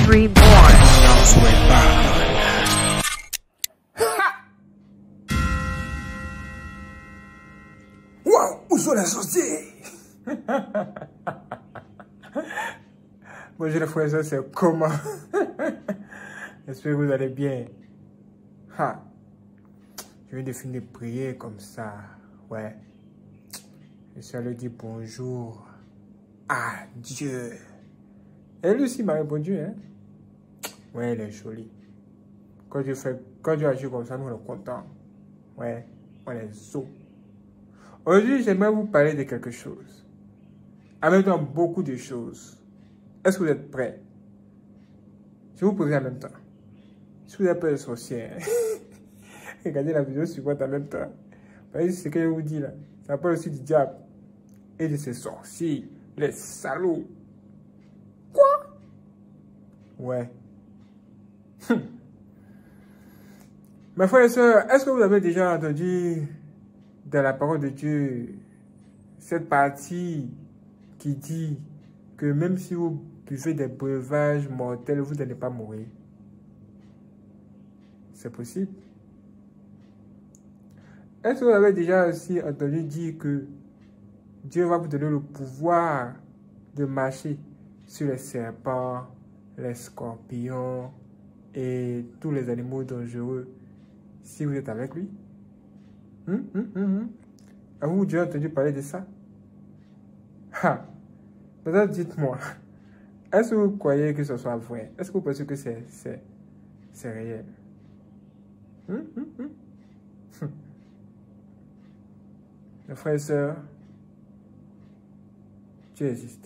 reborn. Waouh, où sont les sorciers? Bonjour les frères et sœurs, c'est comment? J'espère que vous allez bien. Ha. Je viens de finir de prier comme ça. Ouais. Je suis allé dire bonjour à Dieu. Et lui aussi m'a répondu, hein? Ouais, il est joli. Quand Dieu agit comme ça, nous on est contents. Ouais, on est zo. Aujourd'hui, j'aimerais vous parler de quelque chose. En même temps, beaucoup de choses. Est-ce que vous êtes prêts? Je vous poser en même temps. Si vous avez peur des sorciers, regardez la vidéo suivante en même temps. Voyez ce que je vous dis là. Ça parle aussi du diable et de ses sorciers, les salauds. Quoi? Ouais. Mes frères et sœurs, est-ce que vous avez déjà entendu dans la parole de Dieu cette partie qui dit que même si vous buvez des breuvages mortels, vous n'allez pas mourir? C'est possible. Est-ce que vous avez déjà aussi entendu dire que Dieu va vous donner le pouvoir de marcher sur les serpents, les scorpions et tous les animaux dangereux si vous êtes avec lui? Avez-vous déjà entendu parler de ça? Ha! Maintenant, dites-moi, est-ce que vous croyez que ce soit vrai? Est-ce que vous pensez que c'est réel? Mes frères et sœurs, Dieu existe.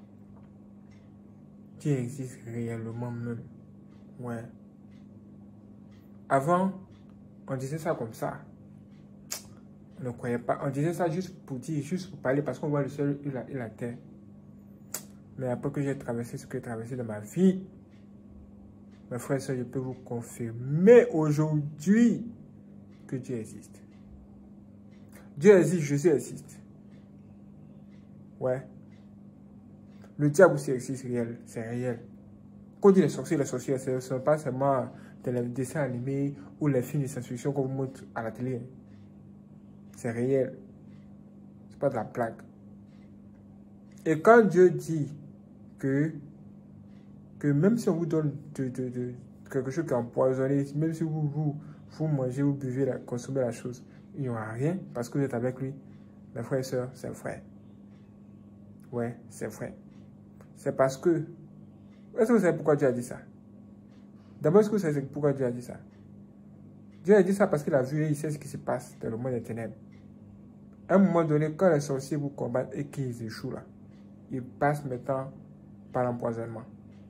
Dieu existe réellement même. Ouais. Avant, on disait ça comme ça. On ne croyait pas. On disait ça juste pour dire, juste pour parler, parce qu'on voit le ciel et la terre. Mais après que j'ai traversé ce que j'ai traversé dans ma vie, mes frères et sœurs, je peux vous confirmer aujourd'hui que Dieu existe. Dieu existe, Jésus existe. Ouais. Le diable aussi existe, réel. C'est réel. Quand on dit les sorciers, ce ne sont pas seulement dans les dessins animés ou les films de science-fiction qu'on vous montre à la télé. C'est réel. C'est pas de la blague. Et quand Dieu dit que même si on vous donne quelque chose qui est empoisonné, même si vous mangez, vous buvez, consommez la chose, il n'y aura rien parce que vous êtes avec lui. Mes frères et sœurs, c'est vrai. Ouais, c'est vrai. C'est parce que... Est-ce que vous savez pourquoi Dieu a dit ça? D'abord, est-ce que vous savez pourquoi Dieu a dit ça? Dieu a dit ça parce qu'il a vu et il sait ce qui se passe dans le monde des ténèbres. À un moment donné, quand les sorciers vous combattent et qu'ils échouent là, ils passent maintenant par l'empoisonnement.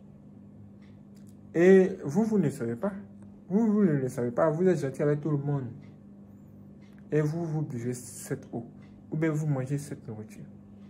Et vous ne le savez pas. Vous ne le savez pas. Vous êtes gentil avec tout le monde. Et vous buvez cette eau. Ou bien vous mangez cette nourriture.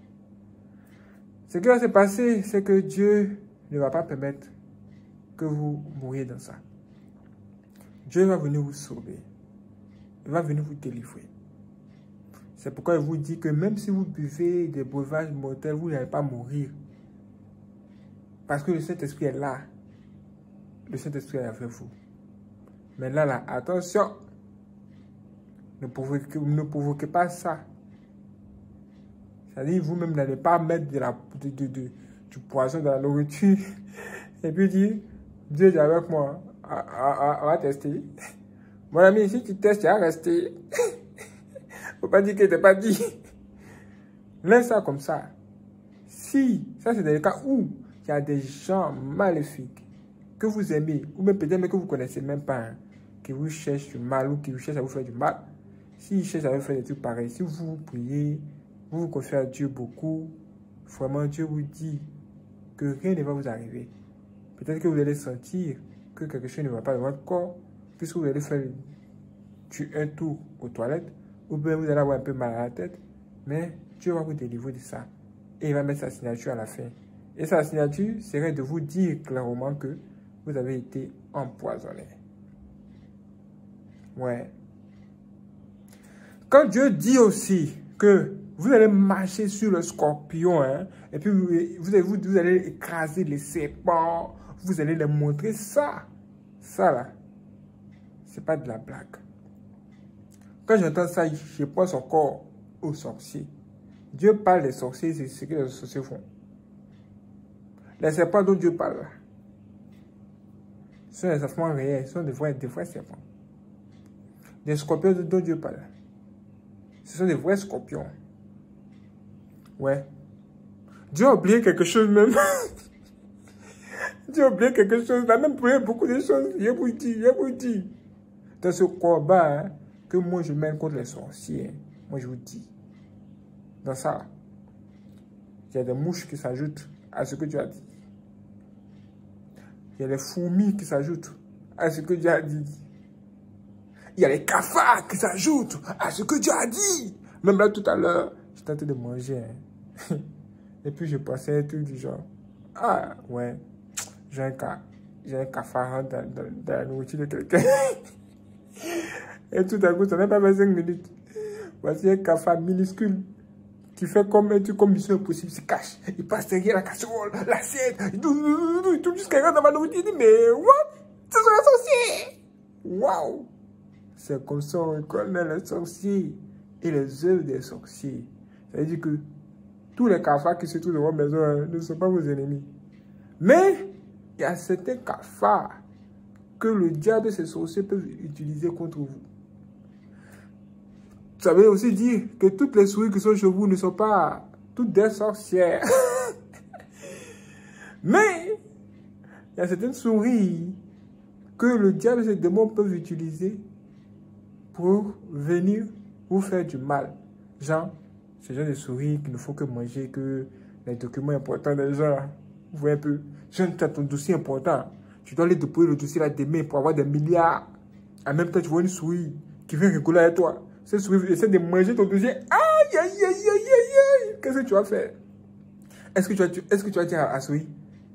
Ce qui va se passer, c'est que Dieu ne va pas permettre que vous mouriez dans ça. Dieu va venir vous sauver. Il va venir vous délivrer. C'est pourquoi il vous dit que même si vous buvez des breuvages mortels, vous n'allez pas mourir. Parce que le Saint-Esprit est là. Le Saint-Esprit est avec vous. Mais là, attention. Ne provoquez pas ça. C'est-à-dire, vous-même n'allez pas mettre du poison dans la nourriture. Et puis dire, Dieu est avec moi. On va tester. Mon ami, si tu testes, tu vas rester. Faut pas dire que t'es pas dit. Laisse ça comme ça. Si, ça c'est des cas où il y a des gens maléfiques que vous aimez, ou même peut-être que vous ne connaissez même pas, hein, qui vous cherchent du mal ou qui vous cherchent à vous faire du mal. S'ils cherchent à vous faire des trucs pareils, si vous priez, vous vous confiez à Dieu beaucoup, vraiment Dieu vous dit que rien ne va vous arriver. Peut-être que vous allez sentir que quelque chose ne va pas dans votre corps, puisque vous allez faire un tour aux toilettes, ou bien vous allez avoir un peu mal à la tête, mais Dieu va vous délivrer de ça. Et il va mettre sa signature à la fin. Et sa signature serait de vous dire clairement que vous avez été empoisonné. Ouais. Quand Dieu dit aussi que vous allez marcher sur le scorpion, hein, et puis vous allez écraser les serpents, vous allez leur montrer ça. Ça là, c'est pas de la blague. Quand j'entends ça, je pense encore aux sorciers. Dieu parle des sorciers, c'est ce que les sorciers font. Les serpents dont Dieu parle, ce sont des serpents réels, ce sont des vrais serpents. Les scorpions dont Dieu parle, ce sont des vrais scorpions. Ouais. Dieu a oublié quelque chose même. Dieu a oublié quelque chose. Il a même oublié beaucoup de choses. Je vous dis. Dans ce combat hein, que moi je mène contre les sorciers, hein, moi je vous dis. Dans ça, il y a des mouches qui s'ajoutent à ce que tu as dit. Il y a les fourmis qui s'ajoutent à ce que Dieu a dit. Il y a les cafards qui s'ajoutent à ce que Dieu a dit. Même là, tout à l'heure, j'étais en train de manger. Hein. Et puis, je pensais un truc du genre. Ah, ouais, j'ai un cafard dans la nourriture de quelqu'un. Et tout à coup, ça n'a pas 25 minutes. Voici un cafard minuscule qui fait comme un truc comme Mission Impossible, il se cache. Il passe derrière la casserole, l'assiette, il touche jusqu'à dans ma nourriture. Il dit, mais what? Ce sont les sorciers! Waouh! C'est comme ça qu'on reconnaît les sorciers et les œuvres des sorciers. Ça veut dire que tous les cafards qui se trouvent dans votre maison ne sont pas vos ennemis. Mais il y a certains cafards que le diable et ses sorciers peuvent utiliser contre vous. Ça veut aussi dire que toutes les souris qui sont chez vous ne sont pas toutes des sorcières. Mais il y a certaines souris que le diable et ses démons peuvent utiliser pour venir vous faire du mal. Genre, ce genre de souris qui ne font que manger, que les documents importants des gens. Vous voyez un peu. Genre, tu as ton dossier important. Tu dois aller déposer le dossier là demain pour avoir des milliards. En même temps, tu vois une souris qui vient rigoler avec toi. Cette souris essaie de manger ton dossier. Aïe, aïe, aïe, aïe, aïe, aïe. Qu'est-ce que tu vas faire? Est-ce que tu vas dire à la souris?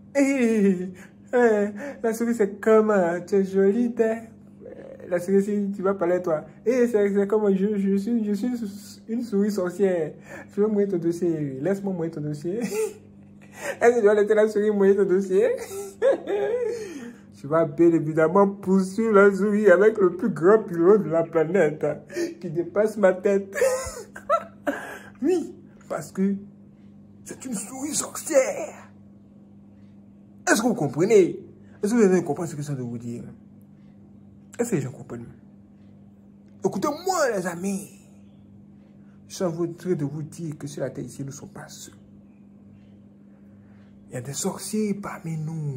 La souris, c'est comme, tu es jolie, t'es. La souris, si tu vas parler à toi. C'est comme, je suis une souris sorcière. Je vais mouiller ton dossier. Laisse-moi mouiller ton dossier. Est-ce que tu vas laisser la souris mouiller ton dossier? Tu vas bien évidemment poursuivre la souris avec le plus grand pilote de la planète qui dépasse ma tête. Oui, parce que c'est une souris sorcière. Est-ce que vous comprenez? Est-ce que vous avez compris ce que je viens de vous dire? Est-ce que les gens comprennent? Écoutez-moi, les amis. Je suis en train de vous dire que sur la terre ici, nous ne sommes pas seuls. Il y a des sorciers parmi nous.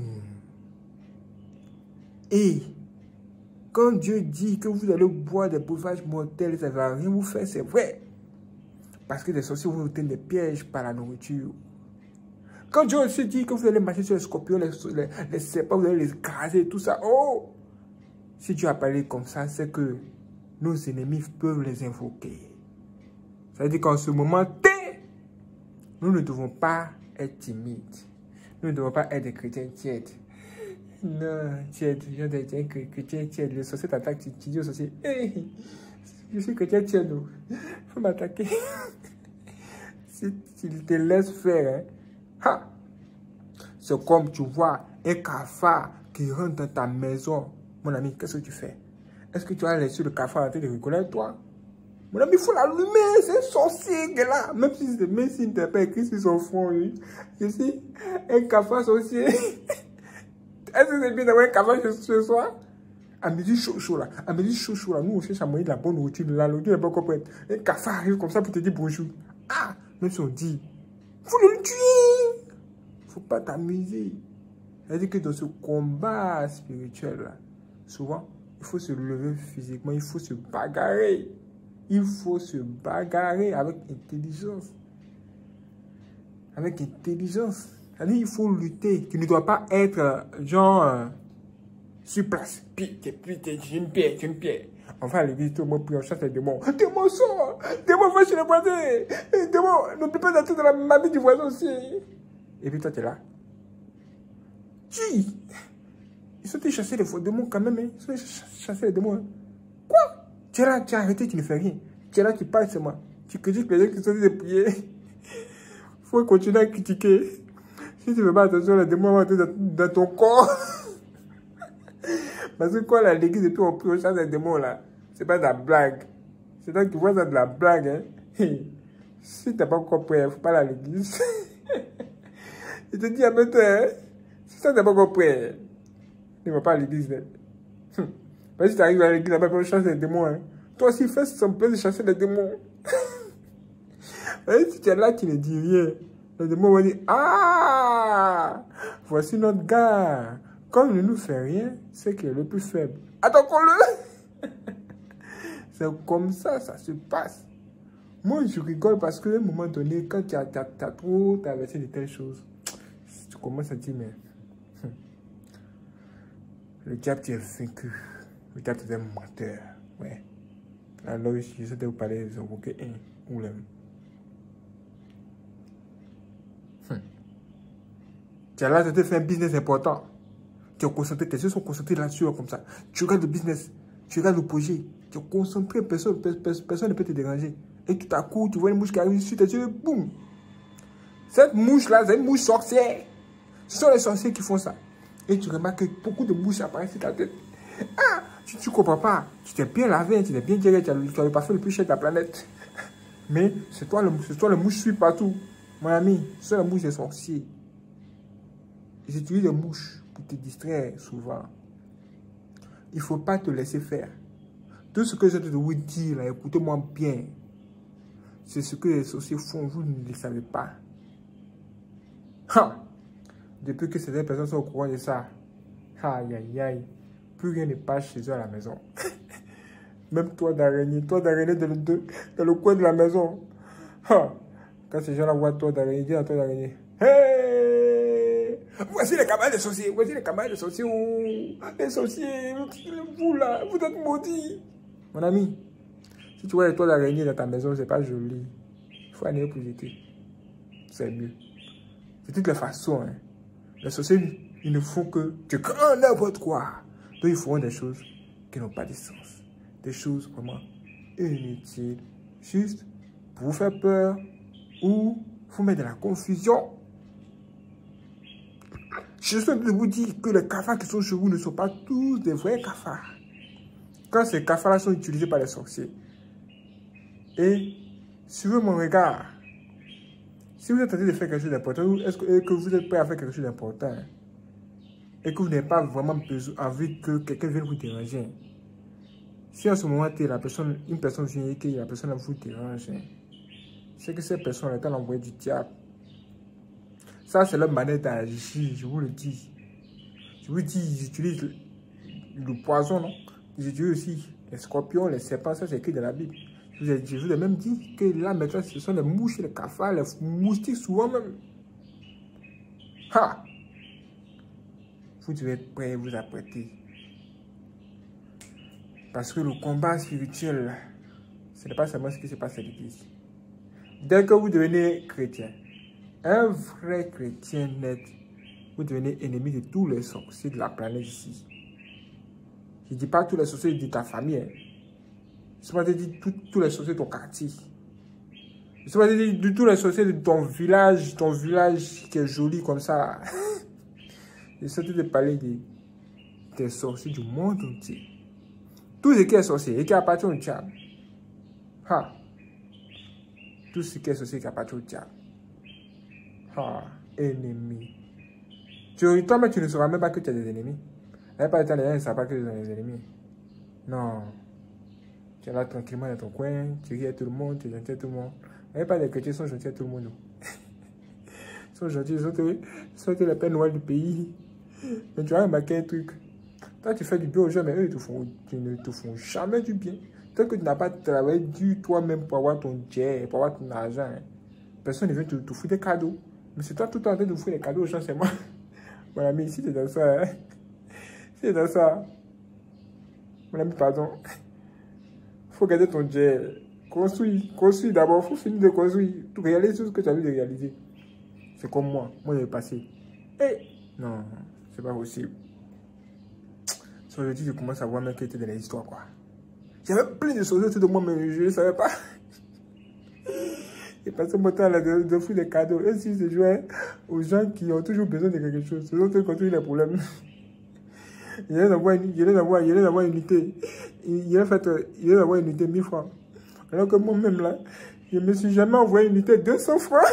Et quand Dieu dit que vous allez boire des breuvages mortels, ça ne va rien vous faire, c'est vrai. Parce que les sorciers vont vous tenir des pièges par la nourriture. Quand Dieu aussi dit que vous allez marcher sur les scorpions, les serpents, vous allez les écraser, tout ça. Oh! Si Dieu a parlé comme ça, c'est que nos ennemis peuvent les invoquer. Ça veut dire qu'en ce moment, nous ne devons pas être timides. Nous ne devons pas être des chrétiens tièdes. Non, tiède, je suis un chrétien tiède. Le sorcier t'attaque, tu dis au sorcier, hey, je suis chrétien tiède, il faut m'attaquer. Si tu te laisses faire, hein, c'est comme tu vois un cafard qui rentre dans ta maison. Mon ami, qu'est-ce que tu fais? Est-ce que tu vas laisser le cafard en train de rigoler avec toi? Mon ami, il faut l'allumer, c'est un sorcier qui est là. Même s'il ne t'a pas écrit sur son front, je suis un cafard sorcier. Est-ce que c'est bien d'avoir un cafard ce soir? À midi chaud là, nous on cherche à manger de la bonne nourriture, la nourriture n'est pas complète. Un cafard arrive comme ça pour te dire bonjour. Ah, même si on dit, faut le tuer. Faut pas t'amuser. C'est-à-dire que dans ce combat spirituel là, souvent, il faut se lever physiquement, il faut se bagarrer. Il faut se bagarrer avec intelligence. Avec intelligence. C'est-à-dire il faut lutter. Tu ne dois pas être genre sur place. Puis j'ai une pierre. On va à l'église, tout le monde prie, on chasse les démons. Démons sort! Démons va chez les voisins! Démons, n'oublie pas d'entrer dans la mamie du voisin aussi. Et puis toi, tu es là. Qui? Ils sont allés chasser les faux démons quand même. Hein? Ils sont allés chasser les démons. Hein? Quoi? Tu es là, tu as arrêté, tu ne fais rien. Tu es là, tu parles seulement. Tu critiques les gens qui sont en train de prier. Il faut continuer à critiquer. Si tu ne fais pas attention, les démons vont entrer dans ton corps. Parce que quand la l'église et puis on prie, on chasse les démons là, c'est pas de la blague. C'est toi qui vois ça de la blague. Hein. Si tu n'as pas encore prié, il ne faut pas aller à l'église. Il te dit, mais toi, hein, si tu n'as pas encore prié, ne va pas à l'église. Hein. Parce que si tu arrives à l'église, là-bas, on chasse les démons. Hein. Toi aussi, fais semblant de chasser les démons. Et si tu es là, tu ne dis rien. Les démons vont dire, ah, voici notre gars. Comme il ne nous fait rien, c'est qu'il est le plus faible. Attaquons-le. C'est comme ça se passe. Moi, je rigole parce qu'à un moment donné, quand tu as trop traversé de telles choses, tu commences à dire, mais le diable, tu es vaincu. Le diable, tu es un menteur. Ouais. Alors, je sais de vous parler, ils ont évoqué un ou l'un. Tu as là, tu te fais un business important. Tu es concentré, tes yeux sont concentrés là-dessus, comme ça. Tu regardes le business, tu regardes le projet, tu es concentré, personne ne peut te déranger. Et tout à coup, tu vois une mouche qui arrive sur tes yeux, boum. Cette mouche-là, c'est une mouche sorcière. Ce sont les sorciers qui font ça. Et tu remarques que beaucoup de mouches apparaissent sur ta tête. Ah, tu ne comprends pas. Tu t'es bien lavé, tu t'es bien géré, tu as le parfum le plus cher de la planète. Mais c'est toi le mouche suit partout. Mon ami, c'est la mouche des sorciers. Ils utilisent les mouches pour te distraire souvent. Il ne faut pas te laisser faire. Tout ce que je vais vous dire, écoutez-moi bien. C'est ce que les sorciers font, vous ne le savez pas. Ha! Depuis que certaines personnes sont au courant de ça, aïe aïe aïe, plus rien ne passe chez eux à la maison. Même toi d'araignée dans le coin de la maison. Ha! Quand ces gens-là voient toi d'araignée, dis à toi d'araignée, hey! Voici les camarades des sorciers, voici les camarades des sorciers. Oh, les sorciers, vous là, vous êtes maudits. Mon ami, si tu vois les toits d'araignée dans ta maison, c'est pas joli. Il faut aller pour jeter. C'est mieux. De toutes les façons, hein. Les sorciers, ils ne font que craindre n'importe quoi. Donc ils feront des choses qui n'ont pas de sens. Des choses vraiment inutiles. Juste pour vous faire peur ou vous mettre dans la confusion. Je suis en train de vous dire que les cafards qui sont chez vous ne sont pas tous des vrais cafards. Quand ces cafards-là sont utilisés par les sorciers. Et suivez mon regard. Si vous êtes en train de faire quelque chose d'important, est-ce que vous êtes prêt à faire quelque chose d'important et que vous n'avez pas vraiment envie que quelqu'un vienne vous déranger. Si en ce moment, une personne vient et que la personne vous dérange, c'est que cette personne est envoyée du diable. Ça, c'est leur manière d'agir, je vous le dis. Je vous dis, ils utilisent le poison, non? Ils utilisent aussi les scorpions, les serpents, ça c'est écrit dans la Bible. Je vous ai même dit que là, maintenant, ce sont les mouches, les cafards, les moustiques, souvent même. Ha! Vous devez être prêts, vous apprêter. Parce que le combat spirituel, ce n'est pas seulement ce qui se passe à l'église. Dès que vous devenez chrétien, un vrai chrétien net, vous devenez ennemi de tous les sorciers de la planète ici. Je ne dis pas tous les sorciers de ta famille. Hein. Je ne dis pas tous les sorciers de ton quartier. Je ne sais pas dire tous les sorciers de ton village qui est joli comme ça. Je suis en train de parler des sorciers du monde entier. Tout ce qui est sorcier et qui appartient au diable. Ha. Tout ce qui est sorcier qui appartient au diable. Ah, ennemi. Toi-même, tu ne sauras même pas que tu as des ennemis. La plupart du temps, les gens ne savent pas que tu as des ennemis. Non. Tu es là tranquillement dans ton coin, tu ris à tout le monde, tu es gentil à tout le monde. La plupart des chrétiens sont gentils à tout le monde. Ils sont gentils, ils sont les pères noirs du pays. Mais tu as remarqué un truc. Toi, tu fais du bien aux gens, mais eux, ils ne te font jamais du bien. Tant que tu n'as pas travaillé dur toi-même pour avoir ton jet, pour avoir ton argent, hein, personne ne vient te foutre des cadeaux. Mais c'est toi tout le temps en train de foutre des cadeaux aux gens, c'est moi. Mon ami, si t'es dans ça, hein, si t'es dans ça, mon ami, pardon, faut garder ton jet. Construis d'abord, faut finir de construire. Tu réalises tout ce que tu as envie de réaliser. C'est comme moi je vais passer. Eh, non, c'est pas possible. Aujourd'hui, je commence à voir même que tu es dans les histoires, quoi. J'avais plein de choses autour de moi, mais je ne savais pas. Ils passaient mon temps à leur offrir des cadeaux. Eux aussi, se jouaient aux gens qui ont toujours besoin de quelque chose. C'est eux qui ont toujours les problèmes. Il vient d'avoir une unité. Il vient d'avoir une unité 1000 francs. Alors que moi-même, là, je ne me suis jamais envoyé une unité 200 francs.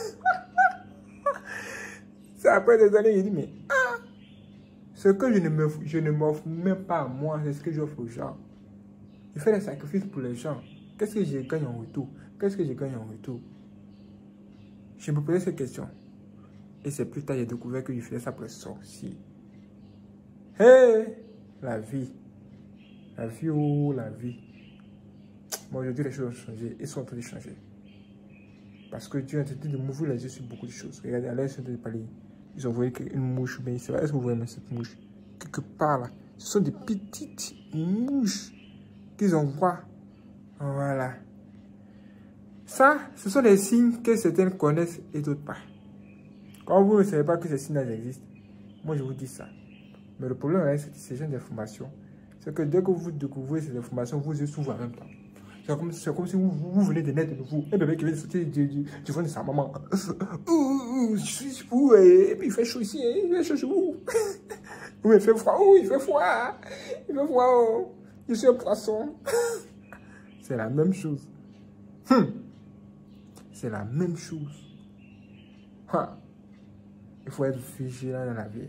C'est après des années, il dit, mais ce que je ne m'offre même pas à moi, c'est ce que j'offre aux gens. Je fais des sacrifices pour les gens. Qu'est-ce que je gagne en retour? Qu'est-ce que je gagne en retour? Je me posais cette question. Et c'est plus tard que j'ai découvert que je faisais ça pour les sorciers. Hé! La vie. La vie, oh, la vie. Bon, aujourd'hui, les choses ont changé. Ils sont en train de changer. Parce que Dieu a tenté de m'ouvrir les yeux sur beaucoup de choses. Regardez, à l'air, ils sont en train de parler. Ils ont envoyé une mouche. Mais est-ce que vous voyez cette mouche? Quelque part là. Ce sont des petites mouches qu'ils envoient. Voilà. Ça, ce sont des signes que certains connaissent et d'autres pas. Quand vous ne savez pas que ces signes existent, moi je vous dis ça. Mais le problème avec ces genres d'informations, c'est que dès que vous découvrez ces informations, vous yeux s'ouvrent en même temps. C'est comme si vous venez de naître de vous. Un bébé qui vient de sortir du ventre de sa maman. Je suis fou, et puis il fait chaud ici, il fait chaud chez vous. Oui, il fait froid, il fait froid. Il fait froid, oh. Je suis un poisson. C'est la même chose. C'est la même chose. Il faut être vigilant dans la vie.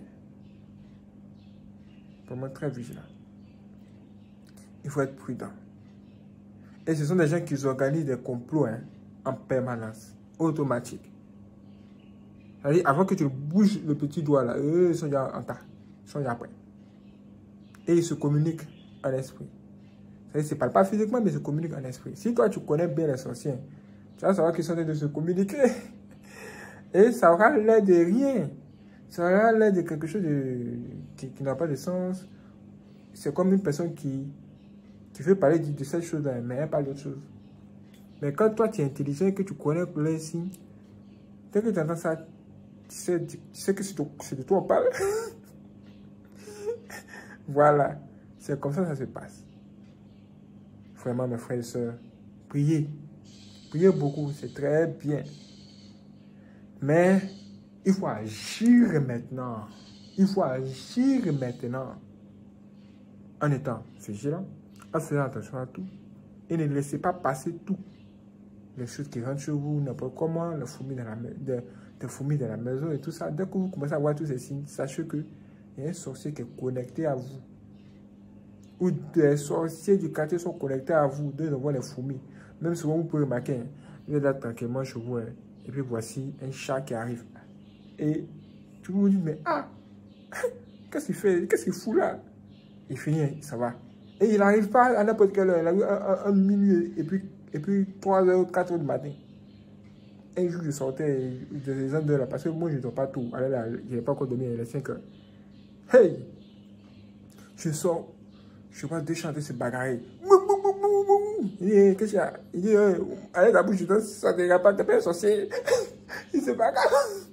Vraiment très vigilant. Il faut être prudent. Et ce sont des gens qui organisent des complots en permanence, automatique. C'est-à-dire, avant que tu bouges le petit doigt là, eux, ils sont déjà en tas. Ils sont déjà prêts. Et ils se communiquent en esprit. C'est-à-dire, ils ne se parlent pas physiquement, mais ils se communiquent en esprit. Si toi, tu connais bien les sorciers, tu vas savoir qu'ils sont en train de se communiquer. Et ça aura l'air de rien. Ça aura l'air de quelque chose qui n'a pas de sens. C'est comme une personne qui veut parler de cette chose-là, mais elle parle d'autre chose. Mais quand toi, tu es intelligent et que tu connais les signes, dès que tu entends ça, tu sais que c'est de toi on parle. Voilà. C'est comme ça que ça se passe. Vraiment, mes frères et sœurs, priez. Priez beaucoup, c'est très bien. Mais il faut agir maintenant. Il faut agir maintenant. En étant vigilant, en faisant attention à tout. Et ne laissez pas passer tout. Les choses qui rentrent chez vous, n'importe comment, les fourmis dans la maison et tout ça. Dès que vous commencez à voir tous ces signes, sachez qu'il y a un sorcier qui est connecté à vous. Ou des sorciers du quartier sont connectés à vous. Deux envoient les fourmis. Même souvent, vous pouvez remarquer, vous êtes là tranquillement chez vous. Et puis voici un chat qui arrive. Et tout le monde dit, mais qu'est-ce qu'il fait? Qu'est-ce qu'il fout là? Il finit, ça va. Et il n'arrive pas à n'importe quelle heure. Il arrive à minuit et puis 3 h, 4 h du matin. Un jour, je sortais des heures là parce que moi, je ne dors pas tout. Alors là, je n'ai pas encore dormi, il est 5 h. Hey! Je sors, je vois deux chanter se bagarrer. Il dit, qu'est-ce qu'il y a? Il dit, allez, la bouche, ça ne pas, t'es pas un sorcier. Il se bagarre.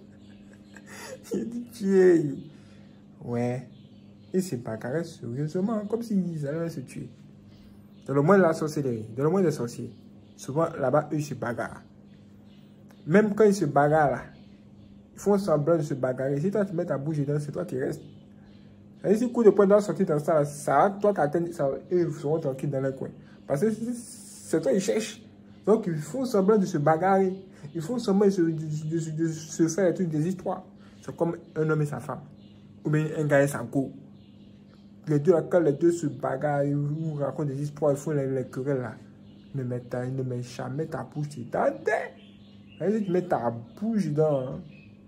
Il dit, tiens. Ouais. Ils se bagarraient sérieusement, comme s'ils allaient se tuer. Dans le monde de la sorcellerie, dans le monde des sorciers, souvent là-bas, eux, ils se bagarrent. Même quand ils se bagarrent, là, ils font semblant de se bagarrer. Si toi, tu mets ta bouche dedans, c'est toi qui restes. Et si le coup de poing doit sortir dans ça, ça toi qui atteins, eux seront tranquilles dans le coin. Parce que c'est toi qui cherchent. Donc, ils font semblant de se bagarrer. Ils font semblant de se faire des histoires. C'est comme un homme et sa femme. Ou bien un gars et sa go. Les deux, quand les deux se bagarrent, ils vous racontent des histoires, ils font les querelles là. Ne mets jamais ta bouche dedans. Si tu mets ta bouche dedans,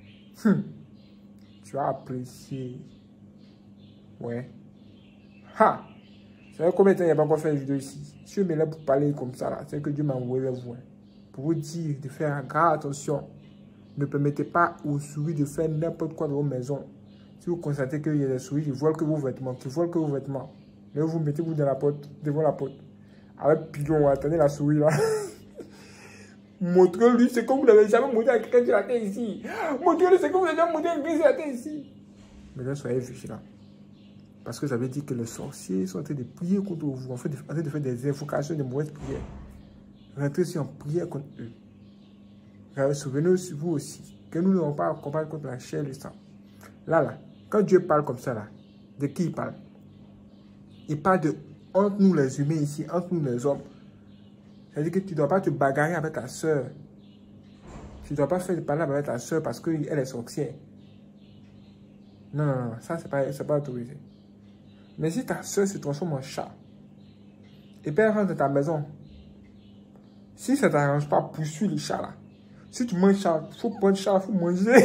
tu vas apprécier. Ouais. Ha! Vous savez combien de temps il n'y a pas encore fait une vidéo ici? Si je me lève pour parler comme ça, là, c'est que Dieu m'a envoyé vers vous. Pour vous dire de faire grave attention. Ne permettez pas aux souris de faire n'importe quoi dans vos maisons. Si vous constatez qu'il y a des souris qui volent que vos vêtements, là vous mettez-vous dans la porte, devant la porte. Avec pilon, attendez la souris là. Montrez-lui ce que vous n'avez jamais montré à quelqu'un sur la terre ici. Montrez-lui ce que vous n'avez jamais montré à quelqu'un sur la terre ici. Mais là, soyez vigilants. Parce que ça veut dire que les sorciers sont en train de prier contre vous, en train de faire des invocations de mauvaises prières. Rentrez ici en prière contre eux. souvenez-vous vous aussi que nous n'avons pas à combattre contre la chair et le sang. Là, quand Dieu parle comme ça, là, de qui il parle? Il parle de entre nous les humains ici, entre nous les hommes. C'est-à-dire que tu ne dois pas te bagarrer avec ta soeur. Tu ne dois pas faire de parler avec ta soeur parce qu'elle est sorcière. Non, non, non, ça, c'est pas autorisé. Mais si ta soeur se transforme en chat, et puis elle rentre dans ta maison, si ça ne t'arrange pas, poursuis les chats là. Si tu manges chat, il faut prendre chat, il faut manger.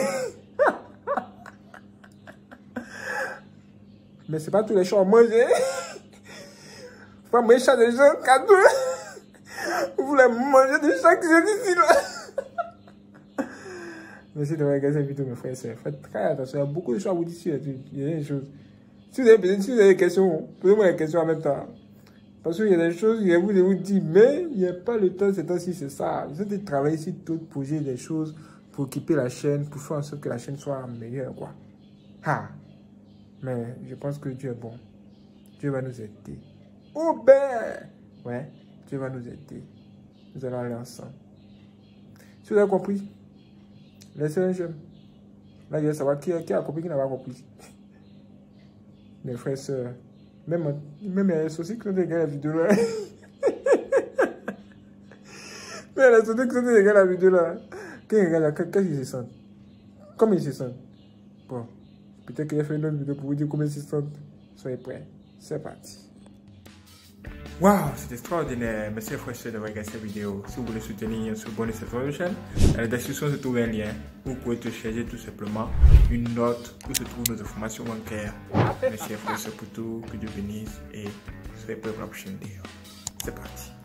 Mais c'est pas tous les chats à manger. Faut pas manger chat des gens, cadeau. Vous voulez manger des chats qui sont ici là. Merci d'avoir regardé cette vidéo, mes frères et sœurs. Faites très attention, il y a beaucoup de choses à vous dire. Il y a des choses. Si vous avez des questions, posez-moi les questions en même temps. Parce qu'il y a des choses, je vous dis, mais il n'y a pas le temps, c'est temps-ci, c'est ça. Vous êtes travailler sur d'autres projets, des choses pour équiper la chaîne, pour faire en sorte que la chaîne soit meilleure, quoi. Ah! Mais je pense que Dieu est bon. Dieu va nous aider. Oh ben! Ouais, Dieu va nous aider. Nous allons aller ensemble. Si vous avez compris, laissez un j'aime. Là, je vais savoir qui a compris, qui n'a pas compris. Mes frères et sœurs. Même les aussi qui ont regardé la vidéo là. Mais les aussi qui ont regardé la vidéo là. Qu'est-ce qu'ils se sentent? Comment ils se sentent? Bon, peut-être qu'il a fait une autre vidéo pour vous dire comment ils se sentent. Soyez prêts. C'est parti. Waouh, c'est extraordinaire. Merci frères et sœurs d'avoir regardé cette vidéo. Si vous voulez soutenir ce bonne et cette chaîne, dans la description se trouve un lien où vous pouvez télécharger tout simplement une note où se trouvent nos informations bancaires. Merci frères et sœurs pour tout, que Dieu bénisse et soyez prêts pour la prochaine vidéo. C'est parti.